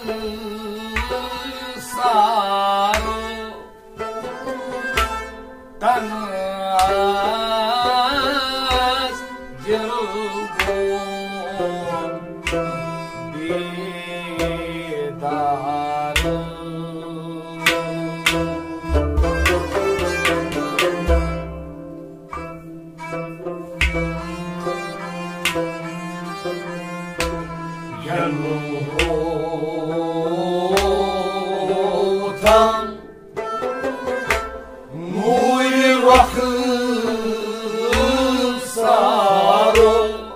सारो तन दिल को दीदार Yanıltan muyrahıl saro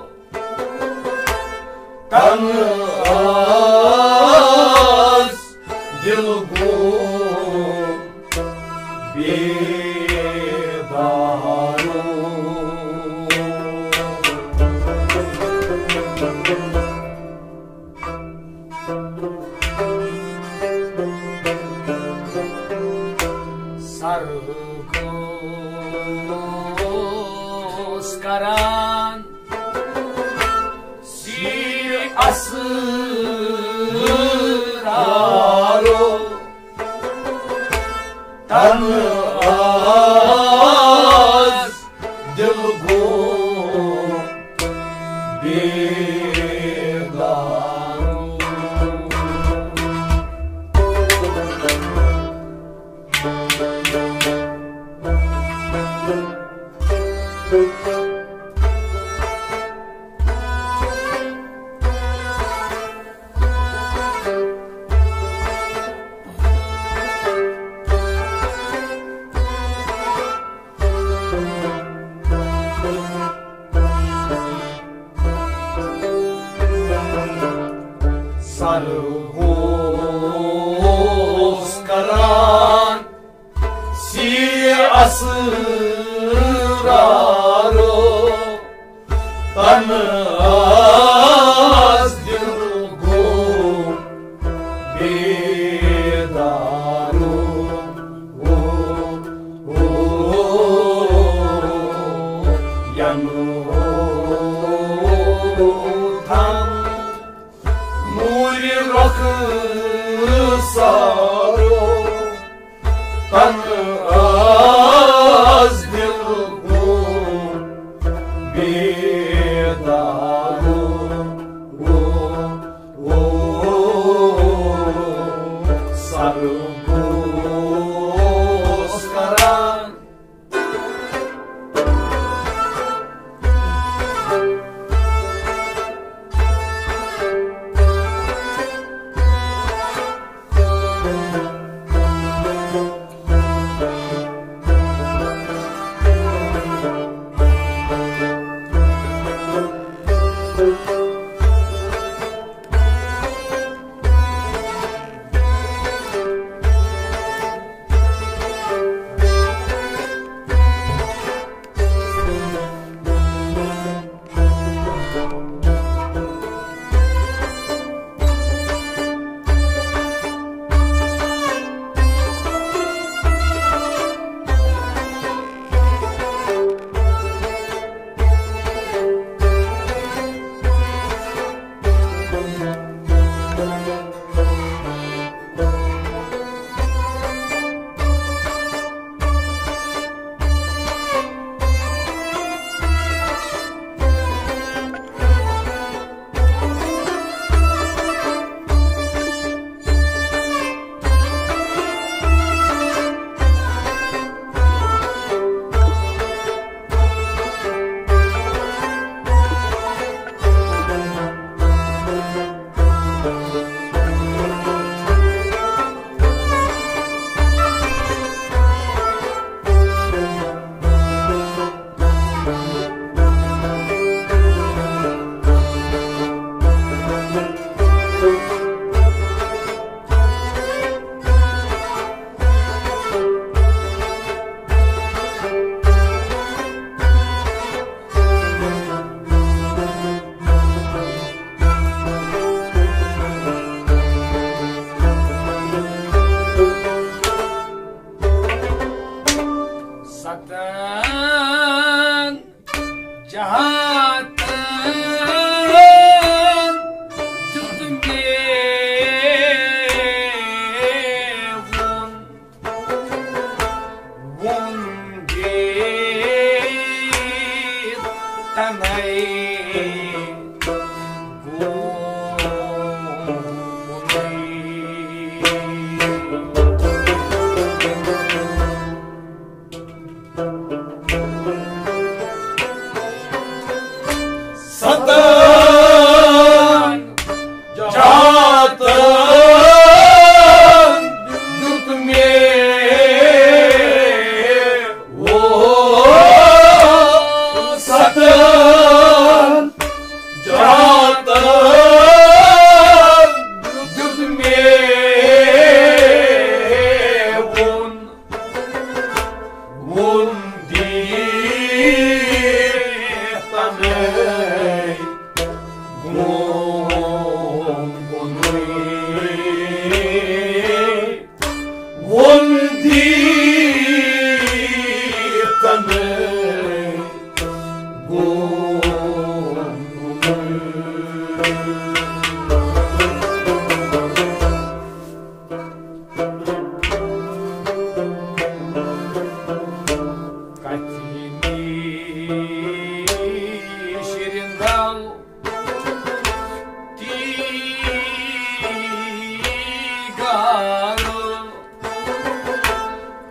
tanaz dilgu bedaru Sargos-karan si asraro tanaz dilgu bedaru Sargos-karan si asraro tanaz dilgu bedaru yanıltan muyrahıl saro tanaz dilgu bedaru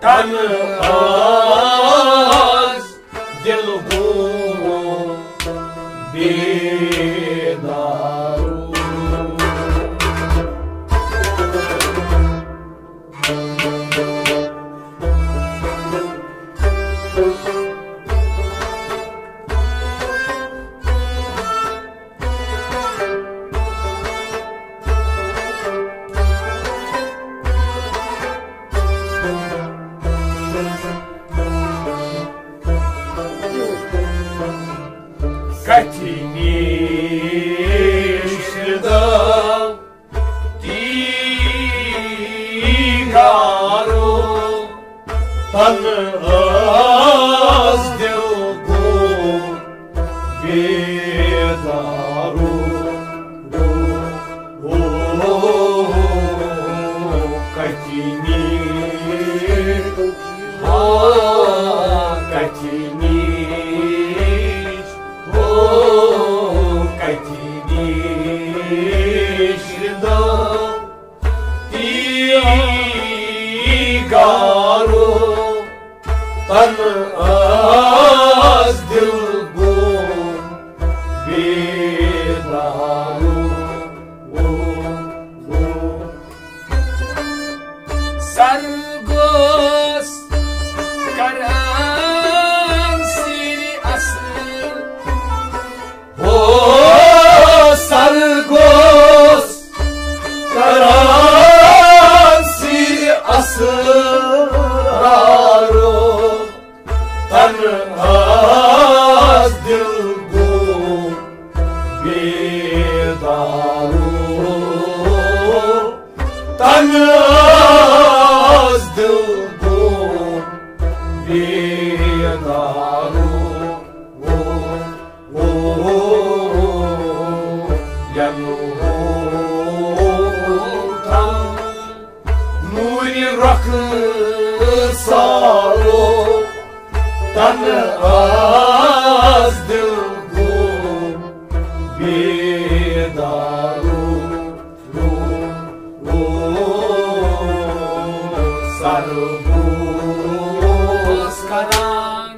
तन आज दिल को बेदारू Katinişda Tigaru Tan az dilgu Bedaru Katiniş Katiniş Katinişda Tigaru Tan az dilgu Bedaru Sargos Karan Siri Asıl Sargos Karan Siri Asraru Tan az dilgu Bedaru Tan az dilgu Bedaru Yanultan Nuri rakı saru Tan az dilgu Bedaru Sargos Karan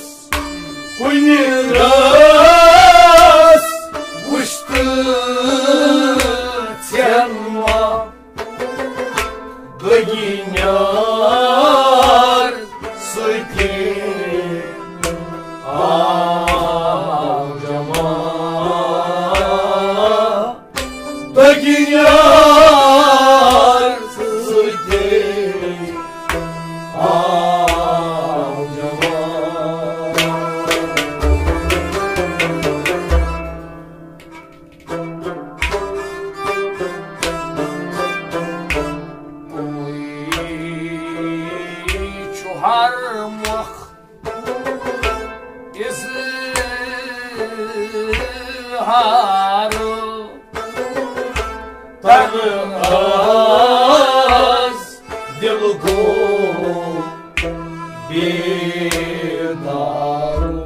Ras, harmoch izharu tanı az dil go bedaru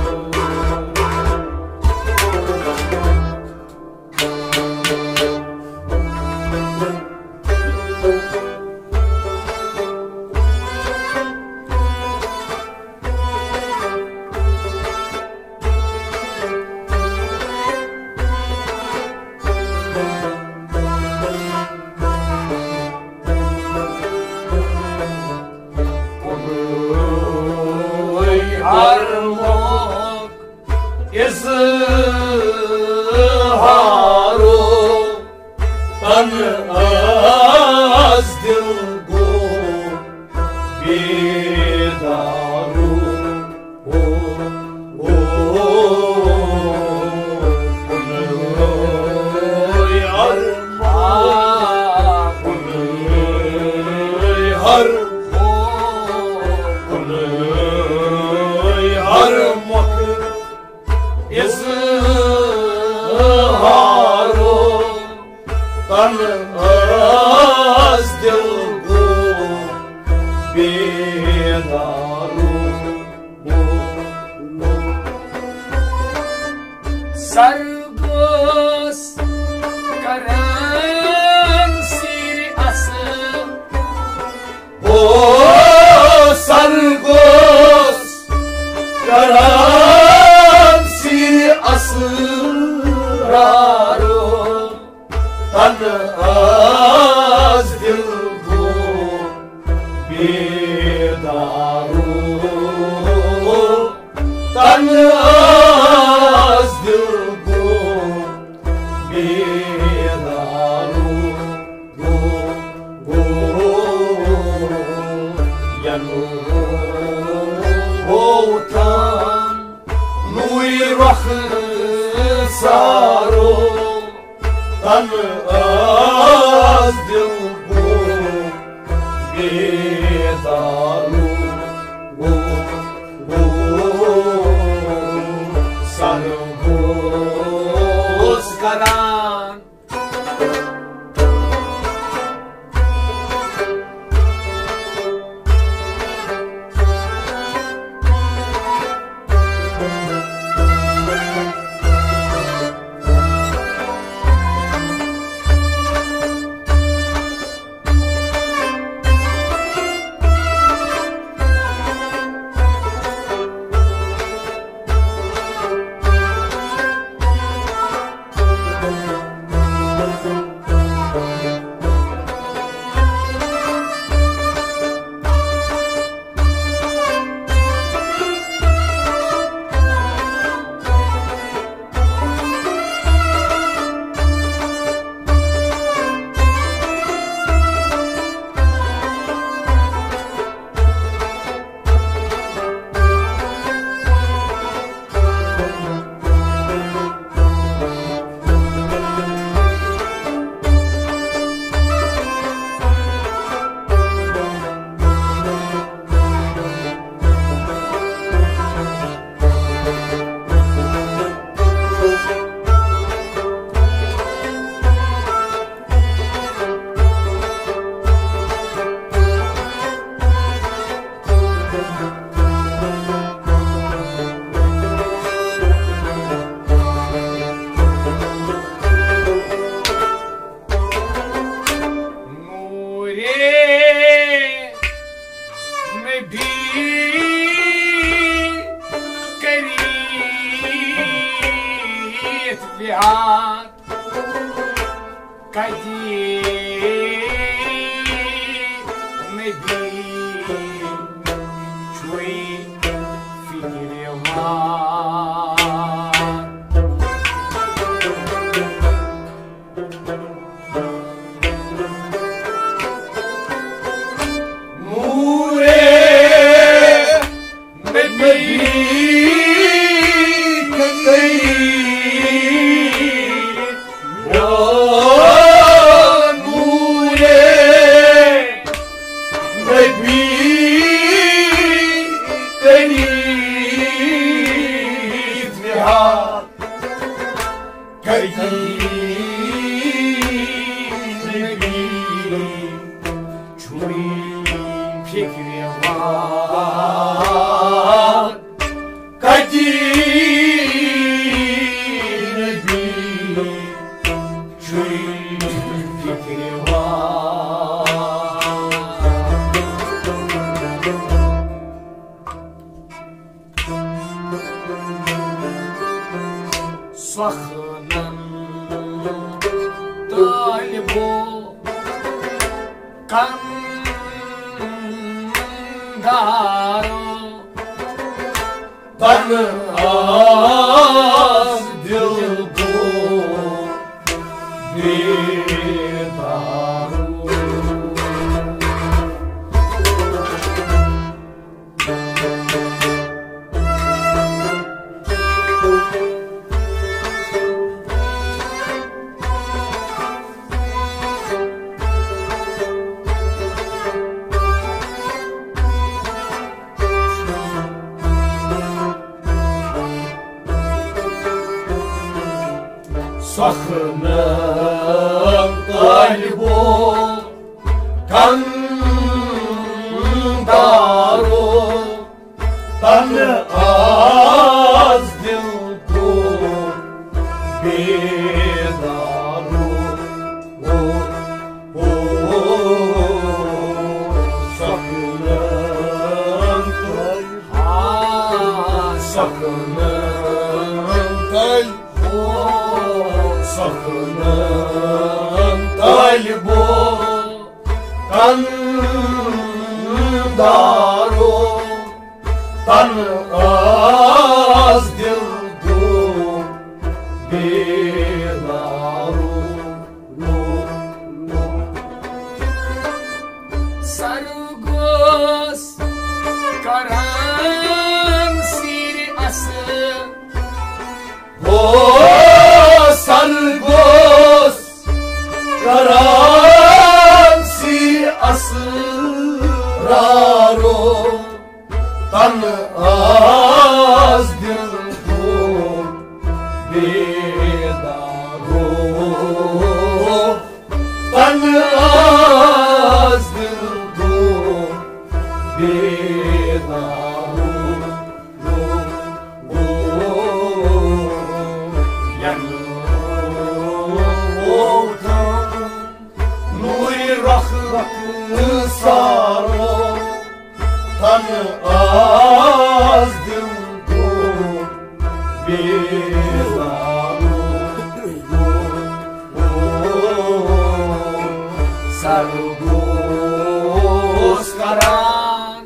harmoch izharu tanı az dil go bedaru izharu tanı az dil go bedaru sargos karan siri asıl sargos karan siri asraru tanı az dil go bedaru tanı az dil go bedaru go yanu otan nuyrah saru tanı az dil go bedaru sargos karan الاتباعات كدي نبي شوي في اليوم Sahnan Talibu Kandaro Tan az dil bu Didaru Sahnan talibu Kandaro Tan az dil bu Didaru Sahnan talibu Sahnan talibu Kandaro Tan az dil bu Didaru Sargos karan siri ası Sargos karansi asraro Tan az dil bu Didaru Tan az dil bu Didaru Saro Tan az dil bu Didaru Sargos karan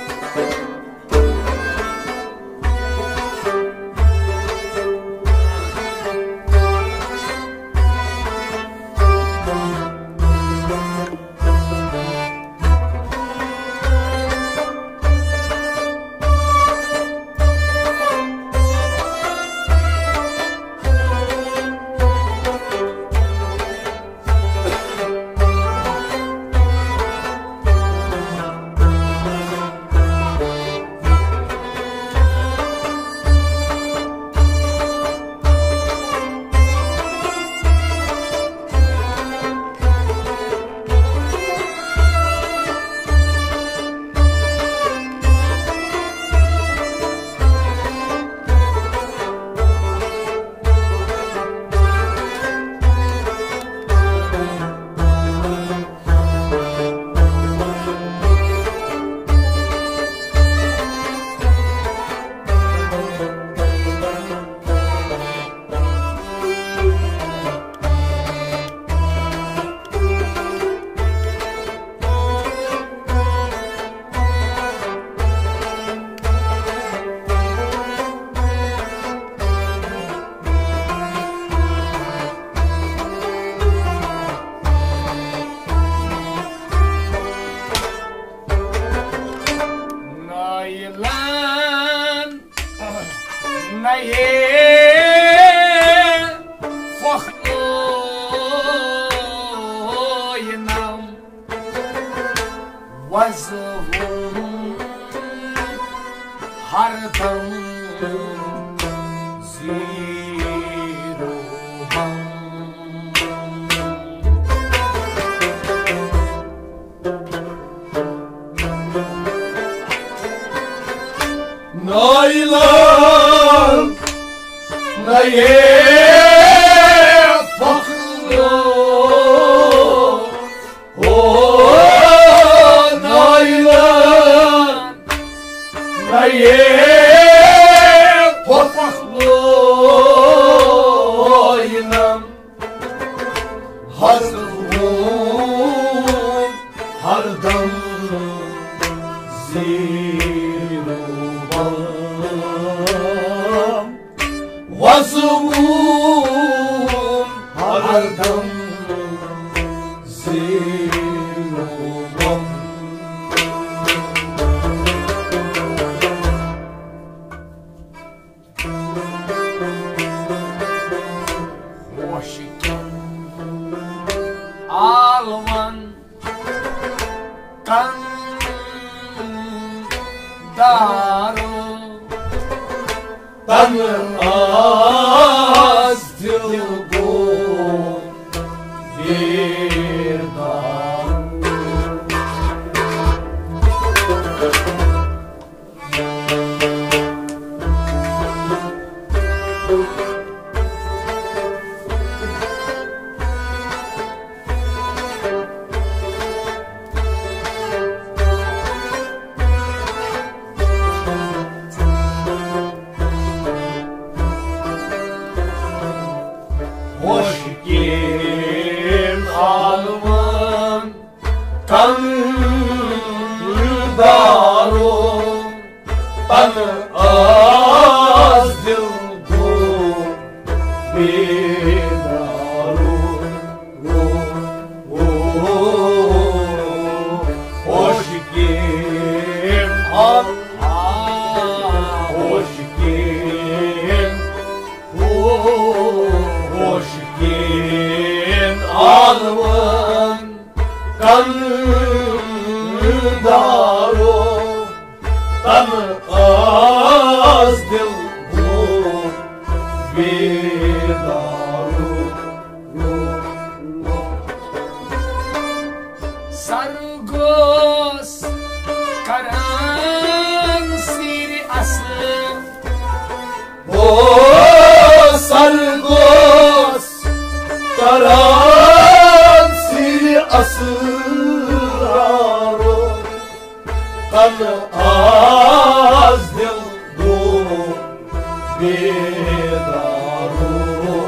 Vazhum hardam ziroham Naylan naye fakro naye fakro Mazlum her dam ziruban Mazlum her dam ziruban Alman kan daru tan az dilgu bir Hoş geldin Alman kan daru tan az dilgu bir daru Hoş geldin hoş geldin Hoş geldin Alman kan daru tan az dilgu bir daru Sargos karan siri aslı Sargos karan siri asrarı kan az dilgu bedaru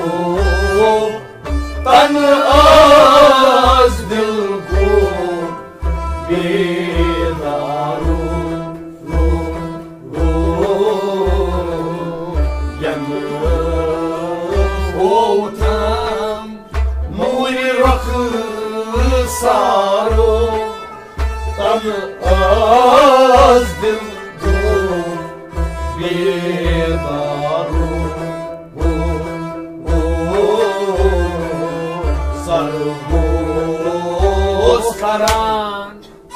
kan az dilgu bedaru Otam muirakı saru tan az dilgu bedaru sargos karan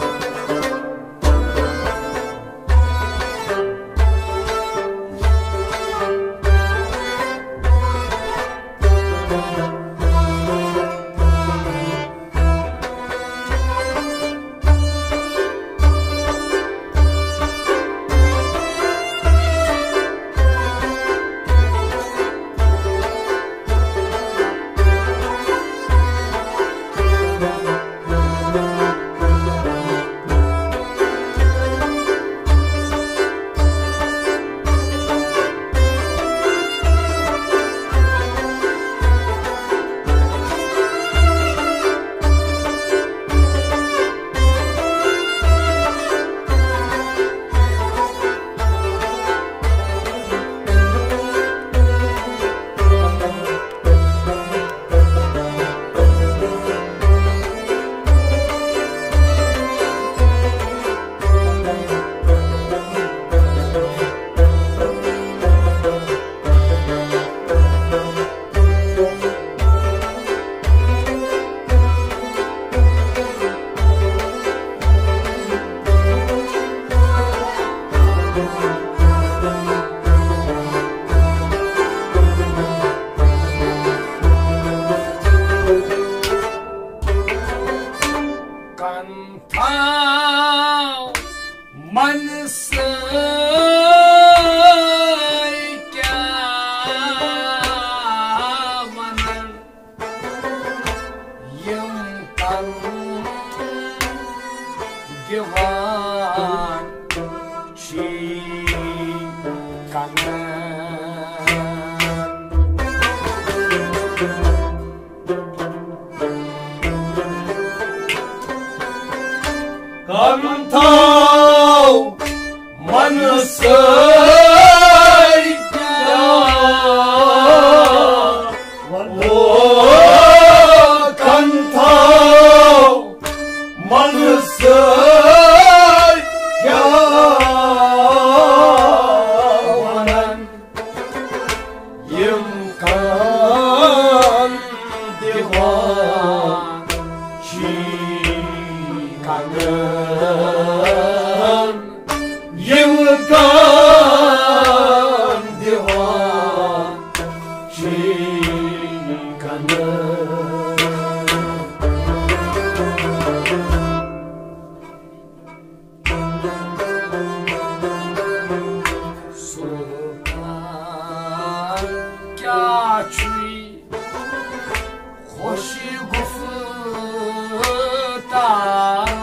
Kantau mansaykaman yang kan diwan ci kanan Kanthau manasai Kanthau manasai yawanan yimkan diwan kangen yimkan diwan kangen Sultan kya chui khoshi guftar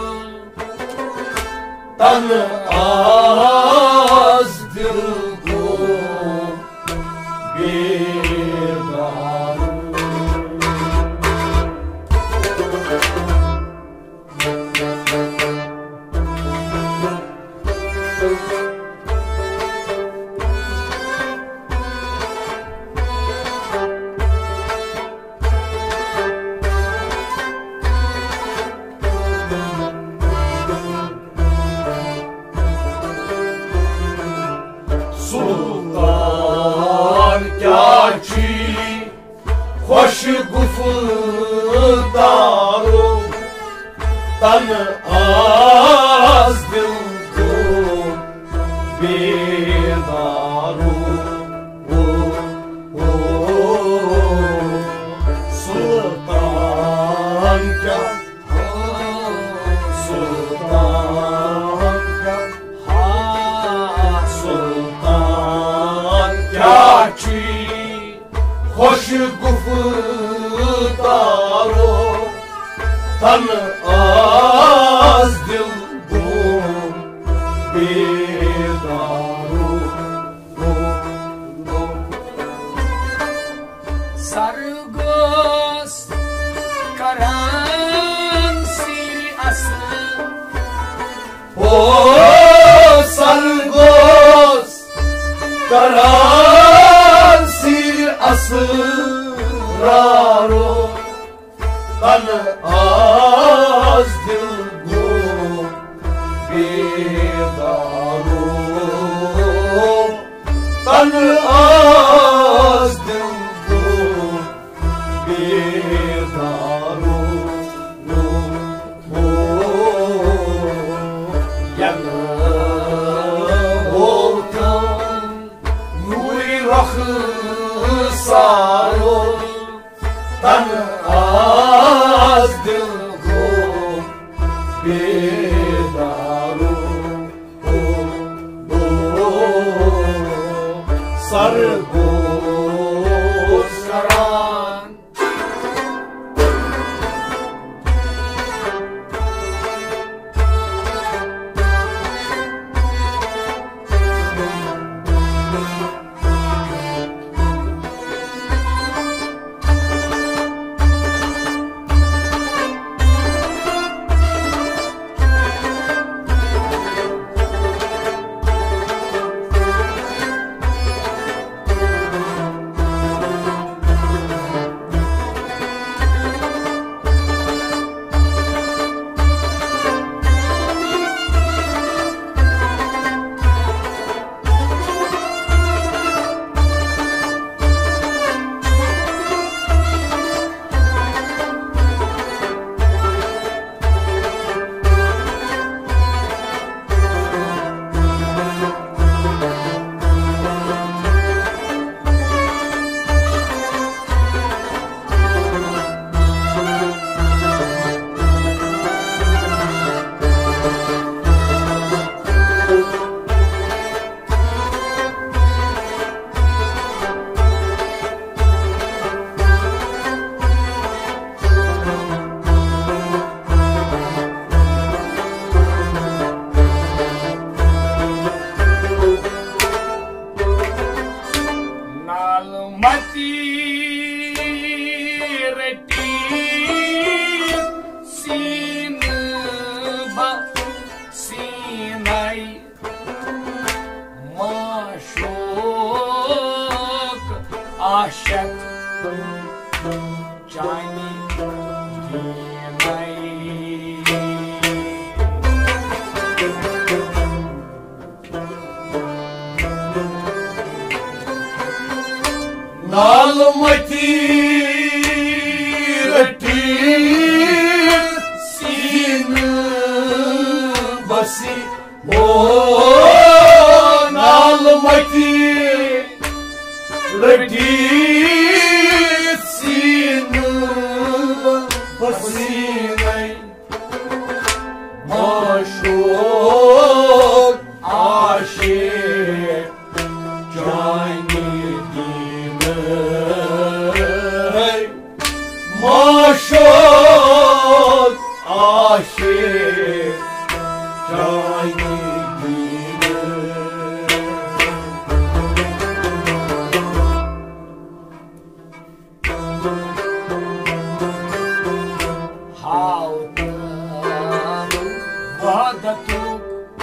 tan az dil ko bedar Sultan kya chi khosh guftaru tan az dil ko bedaru Sultan kya Sultan kya chi khosh guftaru tan az dil gum bedaru sargos karan siri asl O sargos karan sir asraro tan az dil gum bedaru tan az dil gum bedaru sarul tan az dil gum bedaru sargos karan عاشق جانی دیمای Nalmati rati sin basi o nalmati rati sin basi maşuk aşık cani maşuk aşık cani وعدتك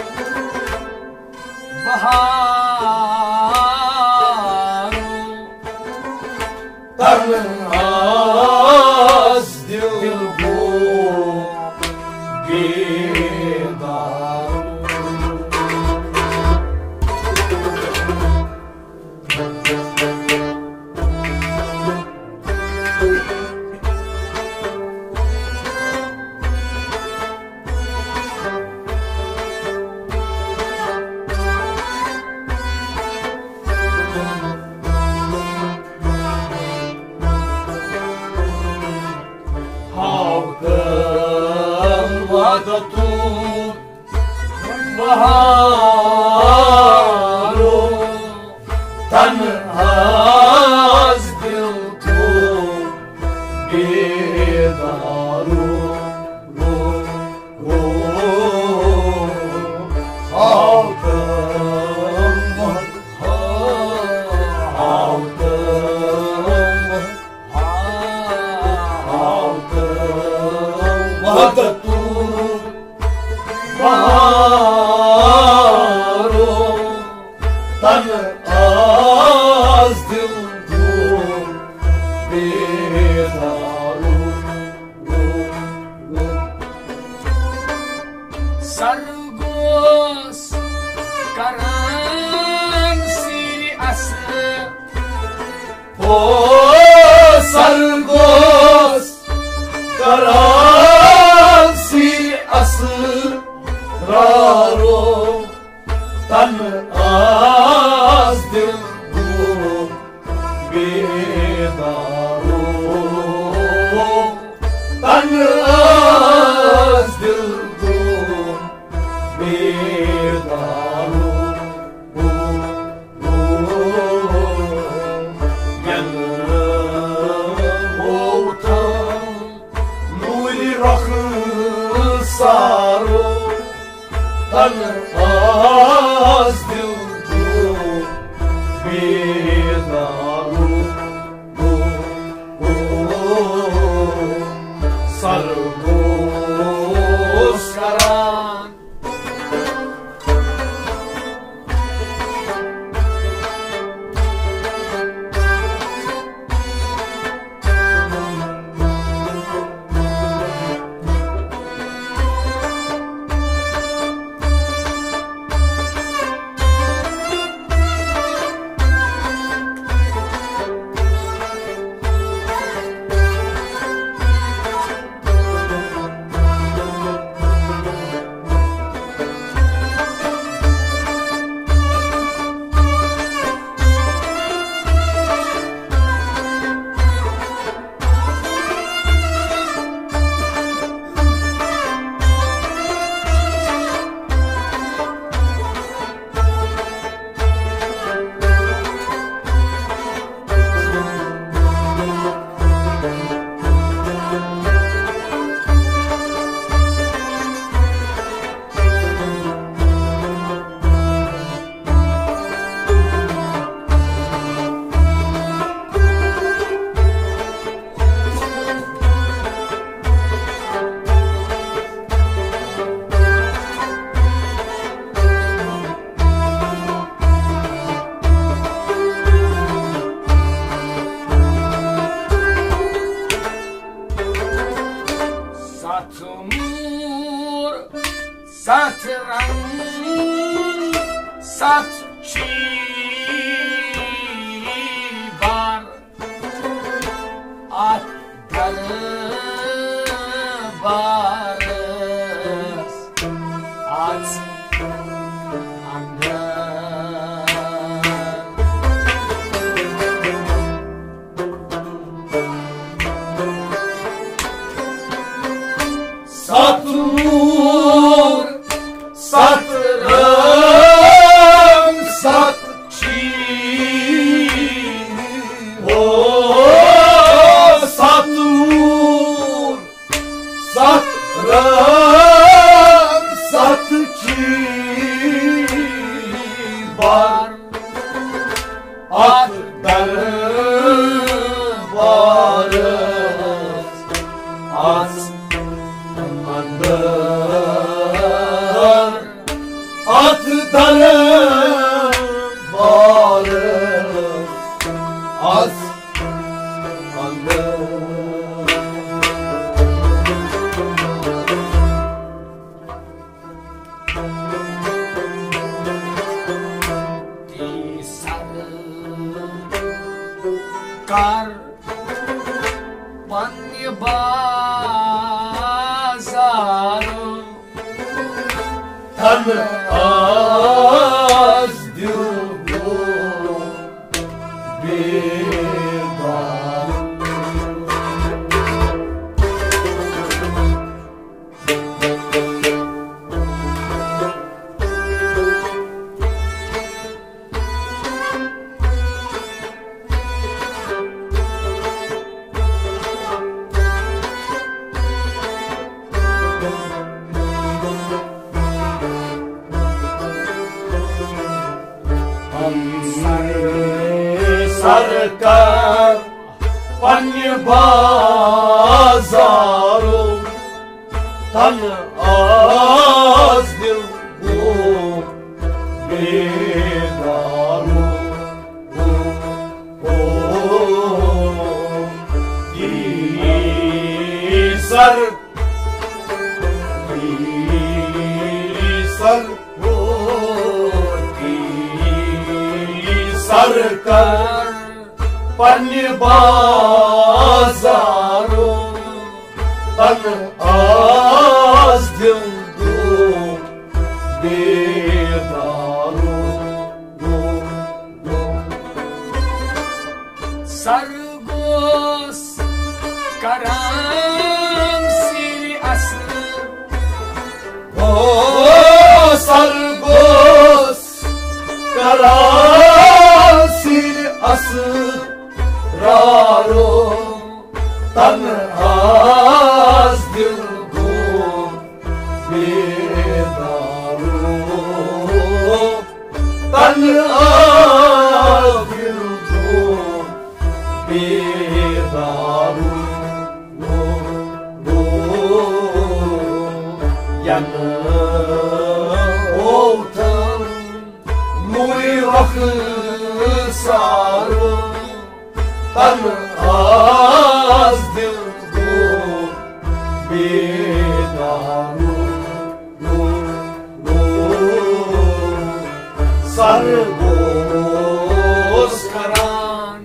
بهار تنهاز دل bu bedar halkın vadatu baharu tanhaz dil tu bedaru halkın vadatu baharu tanhaz dil tu bedaru sargos karan siri aslı o sargos karansi asraro tanaz dil bu bedaru tanaz dil bu bedaru saru tanhaz dil tu bedaru sargos karan rang satçı var at dalı varız at Satur, satırım, satçı. Oh, satur, satırım, satçı var. At dalı varız, at at dalı varız, at di sarı kar Panni bazarı Tanrı az diyor bir dar. Sarkar Panni bazarı Tanrı azdır bu bedarı. İsar Sarkar Panni bazarı Tanrı azdır bu bedarı. Sargos karam siri aslı Oh, sargos karasir asrarı Tanrı azdır bu bedarı. Tanrı azdır bu bedarı. Yanı oltan muyrahı sarı Tanrı azdır bu bedarı. Sarı boz karan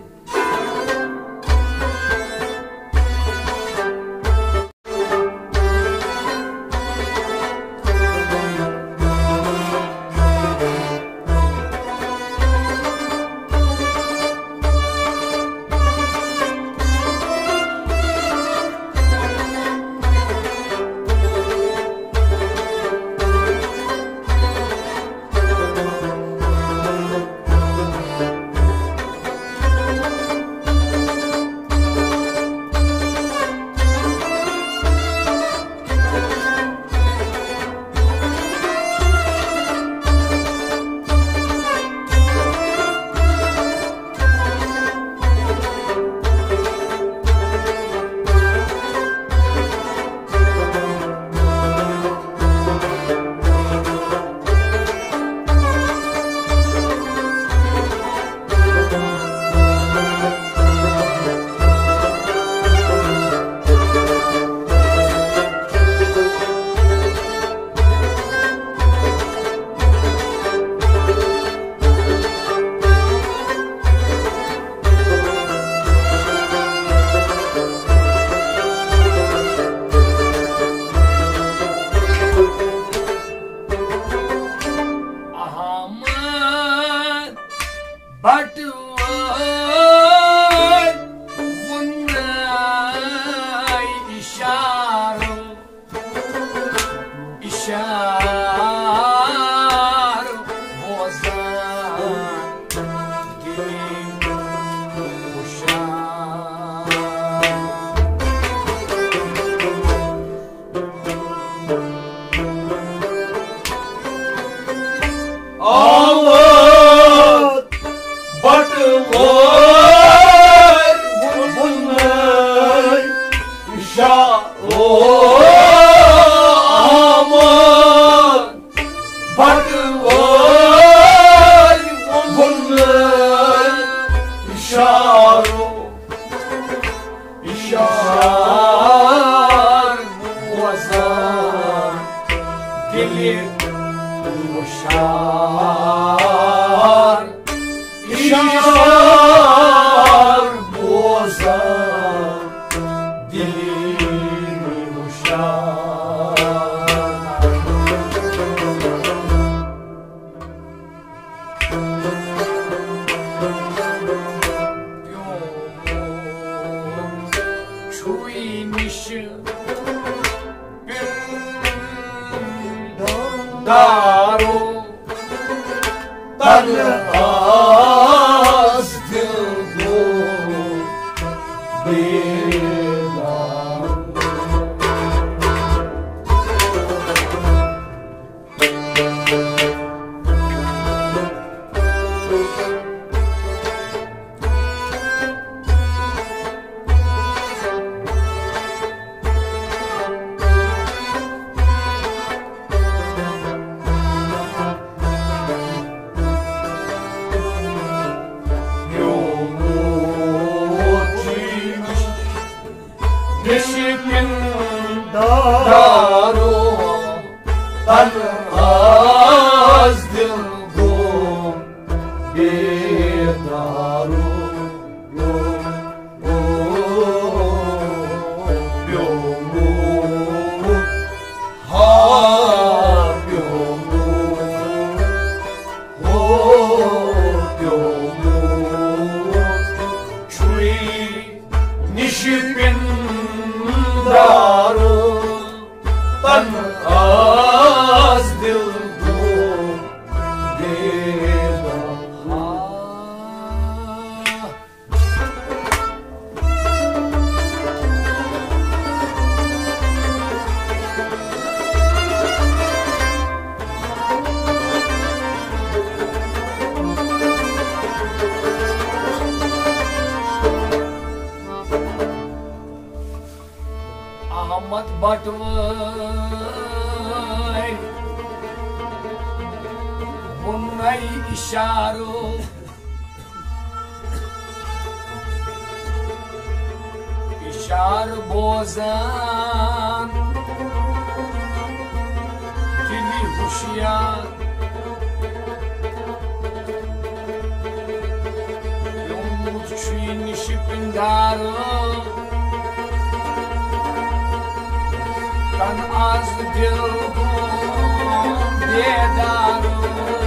daro tan az dilgo bedar Nişipin daro tan az dilgum bedaru Nişipin daro tan az dilgum bedar Ahmet Batvay Bunay işaru İşar bozan Dili huşyar Yomut çuyin şipindarı Tan az dilgum bedaru